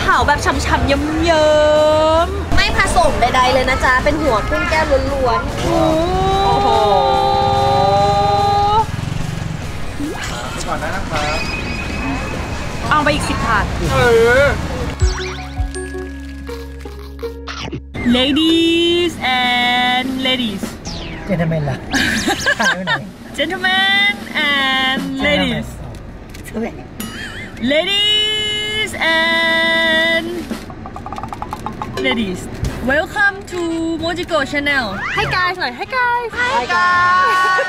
ผาแบบฉ่ำๆเยิ้มๆไม่ผสมใดๆเลยนะจ๊ะเป็นหัวกุ้งแก้วล้วนๆโอ้โหก่อนนะครับเอาไปอีก10 ถาดLadies and ladies Gentlemen ล่ะถ่ายไว้ไหน Gentlemen and ladies Ladies and ladies Welcome to Mojiko Channel Hi guys หน่อย Hi guys Hi guys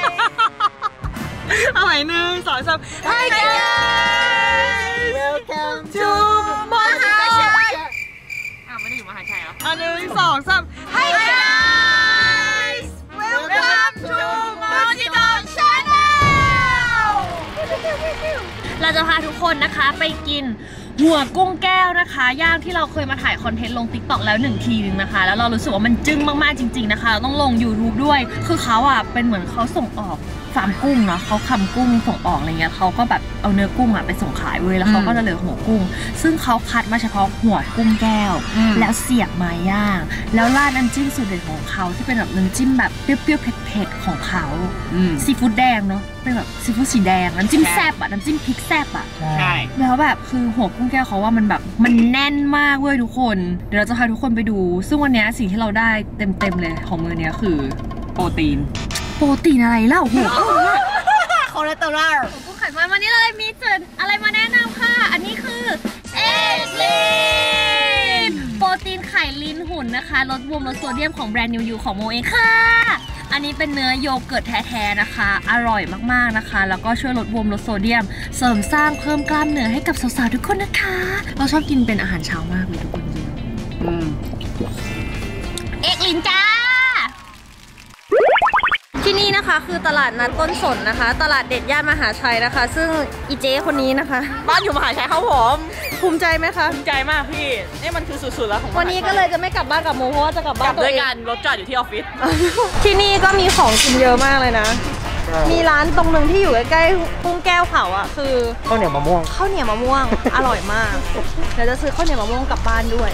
เอาใหม่1 2 3 Hi guys Welcome to Mojiko Channel ไม่ได้อยู่มหาชัยเหรอ1 2 3 Hi guys Welcome to Mojiko Channel เราจะพาทุกคนนะคะไปกินหัวกุ้งแก้วนะคะย่างที่เราเคยมาถ่ายคอนเทนต์ลง TikTok แล้ว1 ทีนึงนะคะแล้วเรารู้สึกว่ามันจึ้งมากๆจริงๆนะคะเราต้องลง YouTube ด้วยคือเขาอ่ะเป็นเหมือนเขาส่งออกฟาร์มกุ้งเนาะเขาทำกุ้งส่งออกอะไรเงี้ยเขาก็แบบเอาเนื้อกุ้งอ่ะไปส่งขายเว้ยแล้วเขาก็จะเหลือหัวกุ้งซึ่งเขาคัดมาเฉพาะหัวกุ้งแก้วแล้วเสียบไม้ย่างแล้วราดน้ำจิ้มสูตรเด็ดของเขาที่เป็นแบบน้ำจิ้มแบบเปรี้ยวๆเผ็ดๆของเขาซีฟู้ดแดงเนาะเป็นแบบซีฟู้ดสีแดงน้ำจิ้มแซ่บอ่ะน้ำจิ้มพริกแซ่บอ่ะใช่แล้วแบบคือหัวกุ้งแก้วเขาว่ามันแบบมันแน่นมากเว้ยทุกคนเดี๋ยวเราจะพาทุกคนไปดูซึ่งวันนี้สิ่งที่เราได้เต็มๆเลยของมื้อนี้คือโปรตีนอะไรเล่าหัวคอเลสเตอรอลกุ้งไขมันวันนี้เลยมีจุดอะไรมาแนะนำค่ะอันนี้คือเอ็กลีนโปรตีนไข่ลีนหุ่นนะคะลดบวมลดโซเดียมของแบรนด์นิวยูของโมเองค่ะอันนี้เป็นเนื้อโยเกิร์ตแท้ๆนะคะอร่อยมากๆนะคะแล้วก็ช่วยลดบวมลดโซเดียมเสริมสร้างเพิ่มกล้ามเนื้อให้กับสาวๆทุกคนนะคะเราชอบกินเป็นอาหารเช้ามากเลยทุกคนจริงเอ็กลีนจ้าที่นี่นะคะคือตลาดนัดต้นสนนะคะตลาดเด็ดย่านมหาชัยนะคะซึ่งอีเจ๊คนนี้นะคะบ้านอยู่มหาชัยครับผมภูมิใจไหมคะภูมิใจมากพี่นี่มันคือสุดๆแล้วของวันนี้ก็เลยจะไม่กลับบ้านกับโมเพราะว่าจะกลับบ้านด้วยกันรถจอดอยู่ที่ออฟฟิศที่นี่ก็มีของกินเยอะมากเลยนะมีร้านตรงนึงที่อยู่ใกล้ๆกุ้งแก้วเผาอ่ะคือข้าวเหนียวมะม่วงอร่อยมากเดี๋ยวจะซื้อข้าวเหนียวมะม่วงกลับบ้านด้วย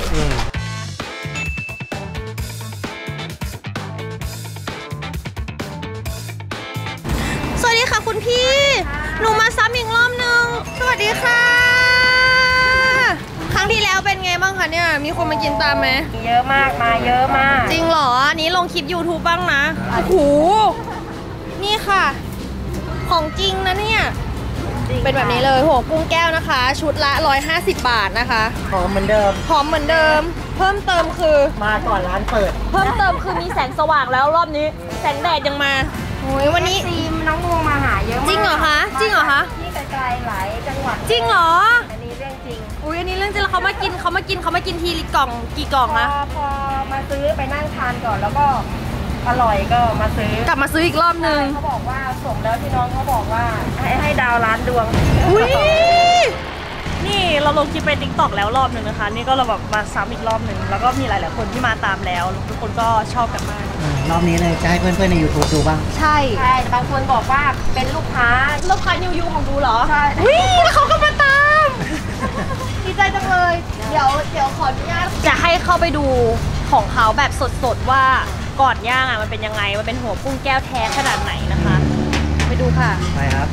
สวัสดีค่ะคุณพี่หนูมาซ้ำอีกรอบนึงสวัสดีค่ะครั้งที่แล้วเป็นไงบ้างคะเนี่ยมีคนมากินตามไหมเยอะมากมาเยอะมากจริงเหรออันนี้ลงคลิป YouTube บ้างนะโอ้โหนี่ค่ะของจริงนะเนี่ยเป็นแบบนี้เลยหัวกุ้งแก้วนะคะชุดละ150 บาทนะคะหอมเหมือนเดิมเพิ่มเติมคือมาก่อนร้านเปิดเพิ่มเติมคือมีแสงสว่างแล้วรอบนี้แสงแดดยังมาโอ้ยวันนี้น้องดวงมาหาเยอะมากจริงเหรอคะที่ไกลๆหลายจังหวัดจริงเหรออันนี้เรื่องจริงอุ้ยอันนี้เรื่องจริงแล้วเขามากินทีกล่องกี่กล่องนะพอมาซื้อไปนั่งทานก่อนแล้วก็อร่อยก็มาซื้อกลับมาซื้ออีกรอบนึงเขาบอกว่าสมแล้วที่น้องเขาบอกว่าให้ดาวร้านดวงอุ้ยนี่เราลงคลิปไป TikTok แล้วรอบนึงนะคะนี่ก็เราแบบมาซ้ำอีกรอบนึงแล้วก็มีหลายๆคนที่มาตามแล้วทุกคนก็ชอบกันมากรอบนี้เลยจะให้เพื่อนๆใน YouTube ดูบ้างใช่บางคนบอกว่าเป็นลูกค้านิวยูของดูเหรอใช่แล้วเขาก็มาตามดีใจจังเลยเดี๋ยวขออนุญาตจะให้เข้าไปดูของเขาแบบสดๆว่าก่อนย่างอ่ะมันเป็นยังไงมันเป็นหัวกุ้งแก้วแท้ขนาดไหนนะคะไปดูค่ะไปครับ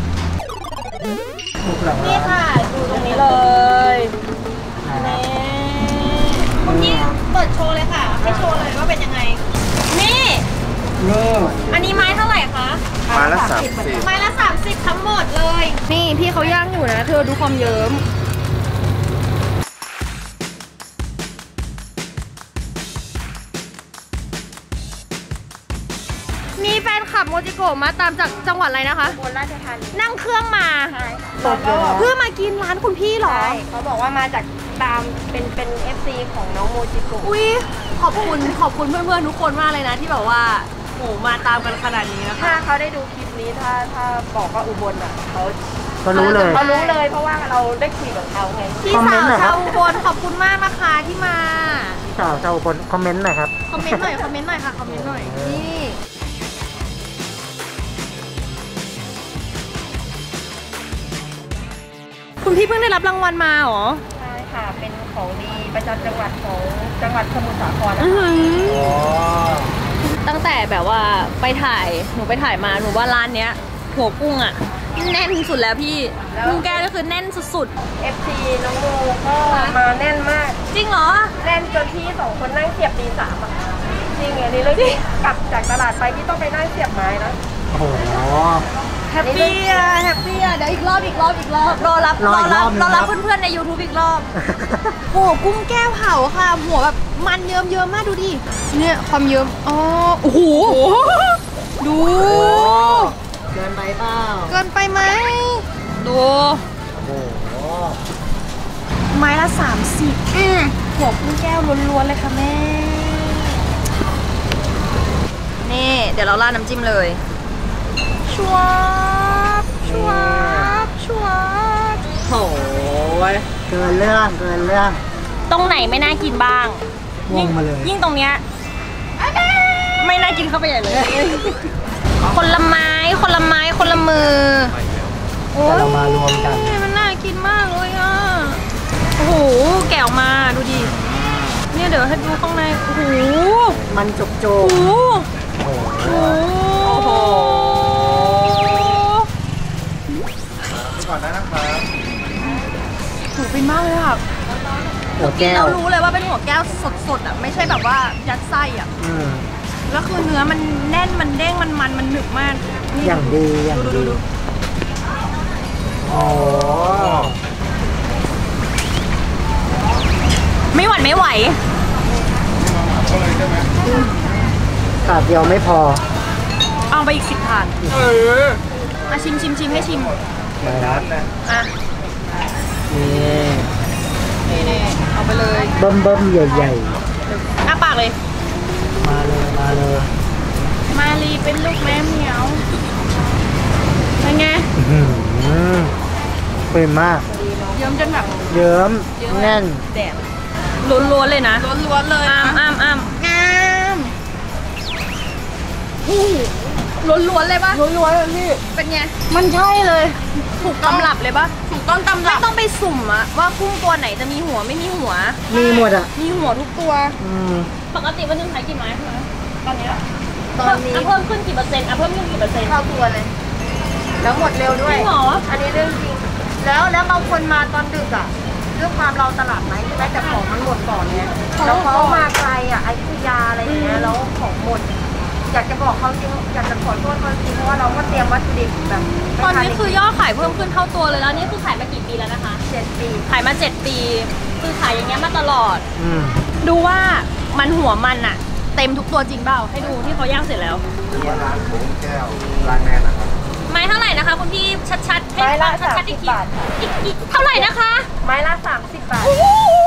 นี่ค่ะดูตรงนี้เลยนี่คุณพี่เปิดโชว์เลยค่ะให้โชว์เลยว่าเป็นยังไงนี่อันนี้ไม้เท่าไหร่คะไม้ละ30 ไม้ละ30ทั้งหมดเลยนี่พี่เขาย่างอยู่นะเธอดูความเยิ้มมีแฟนคลับโมจิโกะมาตามจากจังหวัดอะไรนะคะอุบลราชธานีนั่งเครื่องมาใช่เพื่อมากินร้านคุณพี่หรอเขาบอกว่ามาจากตามเป็น FC ของน้องโมจิโกะอุ้ยขอบคุณเพื่อนๆทุกคนมากเลยนะที่แบบว่าโหมาตามกันขนาดนี้นะคะถ้าเขาได้ดูคลิปนี้ถ้าบอกว่าอุบลอ่ะเขารู้เลยเพราะว่าเราได้คุยกับเขาไงพี่สาวชาวอุบลขอบคุณมากนะคะที่มาพี่สาวชาวอุบลคอมเมนต์หน่อยครับคอมเมนต์หน่อยค่ะคอมเมนต์หน่อยนี่คุณพี่เพิ่งได้รับรางวัลมาเหรอใช่ค่ะเป็นของดีประจำจังหวัดของจังหวัดสมุทรสาครนะอื้อคะหืออ๋อตั้งแต่แบบว่าไปถ่ายหนูไปถ่ายมาหนูว่าร้านเนี้ยหัวกุ้งอะแน่นสุดแล้วพี่กุ้งแก้วก็คือแน่นสุด FC น้องโมก็มาแน่นมากๆจริงเหรอแน่นจนที่2คนนั่งเสียบตี3อ่ะจริงอันนี้เรื่องจริงกลับจากตลาดไปพี่ต้องไปนั่งเสียบไม้นะโอ้โหแฮปปี้อะแฮปปี้อะเดี๋ยวอีกรอบรอรับรออีกรอบนึงครับเพื่อนๆใน YouTube อีกรอบ โอ้กุ้งแก้วเผาค่ะ หัวแบบมันเยิ้มๆมากดูดิ เนี่ยความเยิ้มอ๋อโอ้โห ดูเกินไปเปล่าเกินไปไหม ดูโอ้โหไม้ละ30หัวกุ้งแก้วล้วนๆเลยค่ะแม่ นี่เดี๋ยวเราราดน้ำจิ้มเลยชวบชวบชวบโหยเกินเรื่องเกินเรื่องตรงไหนไม่น่ากินบ้างงงมาเลยยิ่งตรงเนี้ยไม่น่ากินเข้าไปใหญ่เลย คนละไม้คนละไม้คนละมือแต่เรามารวมกันโอ้ยมันน่ากินมากเลยอ่ะ โอ้โหแกะออกมาดูดิ เนี่ยเดี๋ยวให้ดูข้างใน โอ้โหมันจุกโอ้โหโอ้โหโอ้โหไปก่อนได้นะครับถูกไปมากเลยค่ะหัวแก้วเรารู้เลยว่าเป็นหัวแก้วสดๆอ่ะ ไม่ใช่แบบว่ายัดไส้อ่ะอืมแล้วคือเนื้อมันแน่นมันเด้งมันหนึบมากนี่อย่างดีอย่างดีดูโอ้โหไม่หวั่นไม่ไหวก็เลยใช่ไหมถาดเดียวไม่พอเอาไปอีก10 ถาดอ่ะชิมให้ชิมมาครับอ่ะนี่นี่เอาไปเลยเบิ่มๆใหญ่อ้าปากเลยๆ มาเลยมาเลยมาลีเป็นลูกแม่เหมียวเป็นไงอื้อหือเปิ่มมากเยิ้มจนแบบเยิ้มแน่นแดดล้วนๆเลยนะล้วนๆเลยอ้ามงามล้วนๆเลยปะล้วนๆเลยพี่เป็นไงมันใช่เลยถูกตำรับเลยปะถูกต้องตำรับไม่ต้องไปสุ่มอะว่ากุ้งตัวไหนจะมีหัวไม่มีหัวมีหมดอ่ะมีหัวทุกตัวอืมปกติวันหนึงขายกี่ไม้คะตอนนี้ตอนนี้เพิ่มขึ้นกี่เปอร์เซ็นต์เพิ่มขึ้นกี่เปอร์เซ็นต์เท่าตัวเลย แล้วหมดเร็วด้วยจริงเหรออันนี้เรื่องจริงแล้วบางคนมาตอนดึกอ่ะด้วยความเราตลาดไหนใช่ไหมแต่ของมันหมดก่อนเนี่ยแล้วเขามาไกลอ่ะอยุธยาอะไรอย่างเงี้ยแล้วของหมด อยากจะบอกเขาจริงอยากจะขอโทษเขาจริงเพราะว่าเราก็เตรียมวัตถุดิบแบบตอนนี้คือยอดขายเพิ่มขึ้นเท่าตัวเลยแล้วนี่คือขายมากี่ปีแล้วนะคะ 7 ปีขายมา7 ปีคือขายอย่างเงี้ยมาตลอดอืมดูว่ามันหัวมันอะเต็มทุกตัวจริงเปล่าให้ดูที่เขาย่างเสร็จแล้วที่ร้านผมแก้วร้านแนนนะครับไม้เท่าไหร่นะคะคุณพี่ชัดๆให้ไม้ละฟังชัดๆอีก 30 ทีบาทอีกเท่าไหร่นะคะไม้ละ30 บาทโอ้โห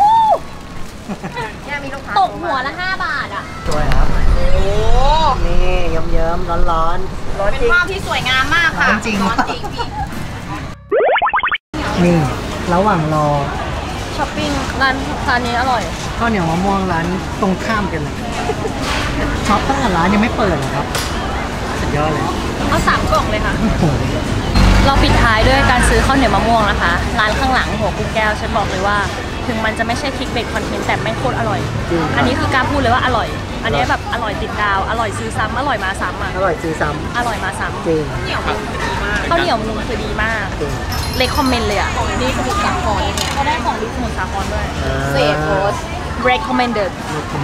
เนี่ยมีลูกค้าตกหัวละ5 บาทอะสวยครับโอ้นี่เยิ้มๆร้อนร้อนเป็นจริงภาพที่สวยงามมากค่ะจริงร้อนจริงพี่ๆนี่ระหว่างรอช้อปปิ้งร้านนี้อร่อยข้าวเหนียวมะม่วงร้านตรงข้ามกันเลยช็อปตั้งแต่ร้านยังไม่เปิดเหรอครับสุดยอดเลยเอา3 กล่องเลยค่ะโอ้โหเราปิดท้ายด้วยการซื้อข้าวเหนียวมะม่วงนะคะ ร้านข้างหลังหัวกุ้งแก้วฉันบอกเลยว่า ถึงมันจะไม่ใช่คลิกเบรกคอนเทนต์แต่แม่งโคตรอร่อยจริงอันนี้คือกล้าพูดเลยว่าอร่อย อันนี้แบบอร่อยติดดาว อร่อยซื้อซ้ำอร่อยมาซ้ำอ่ะอร่อยซื้อซ้อร่อยมาซ้ำจริงำข้าวเหนียวมุงคือดีมากจริงเลยคอมเมนต์เลยอ่ะดีสมุทรสาครเขาได้ของดีสมุทรสาครด้วยเซฟโพส recommended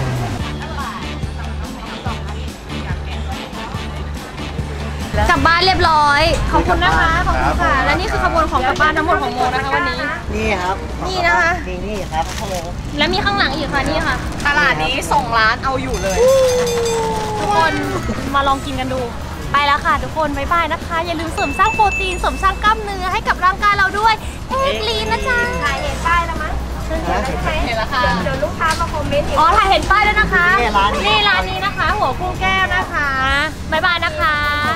กลับบ้านเรียบร้อย ขอบคุณนะคะ ขอบคุณค่ะ และนี่คือขบวนของกลับบ้านทั้งหมดของโมนะคะวันนี้นี่ครับนี่นะคะนี่ครับโอ้โหและมีข้างหลังอีกค่ะนี่ค่ะ ตลาดนี้ส่งร้านเอาอยู่เลย ทุกคนมาลองกินกันดู ไปแล้วค่ะทุกคนบ๊ายบายนะคะ อย่าลืมเสริมสร้างโปรตีนเสริมสร้างกล้ามเนื้อให้กับร่างกายเราด้วย เอ็กลีนนะจ๊ะถ่ายเห็นป้ายแล้วมั้ยเห็นแล้วใช่ไหมเห็นแล้วค่ะเดี๋ยวลูกค้ามาคอมเมนต์อีกอ๋อถ่ายเห็นป้ายด้วยนะคะนี่ร้านนี่ร้านนี้นะคะ หัวกุ้งแก้วนะคะบ๊ายบายนะคะ